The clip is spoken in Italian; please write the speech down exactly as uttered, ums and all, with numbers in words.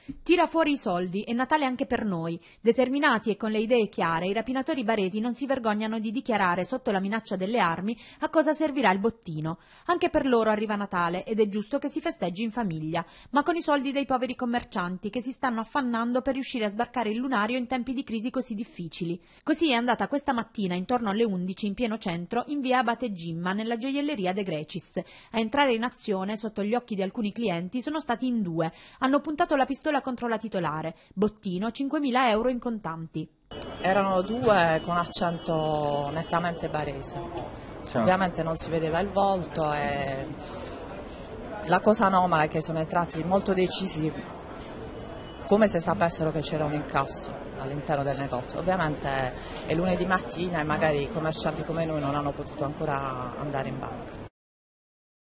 Tira fuori i soldi, è Natale anche per noi. Determinati e con le idee chiare, i rapinatori baresi non si vergognano di dichiarare sotto la minaccia delle armi a cosa servirà il bottino. Anche per loro arriva Natale ed è giusto che si festeggi in famiglia, ma con i soldi dei poveri commercianti che si stanno affannando per riuscire a sbarcare il lunario in tempi di crisi così difficili. Così è andata questa mattina intorno alle undici in pieno centro in via Abate Gimma nella gioielleria De Grecis. A entrare in azione sotto gli occhi di alcuni clienti sono stati in due. Hanno puntato la pistola contro la titolare, bottino cinquemila euro in contanti. Erano due con accento nettamente barese, Ciao. Ovviamente non si vedeva il volto e la cosa anomala è che sono entrati molto decisi, come se sapessero che c'era un incasso all'interno del negozio. Ovviamente è lunedì mattina e magari i commercianti come noi non hanno potuto ancora andare in banca.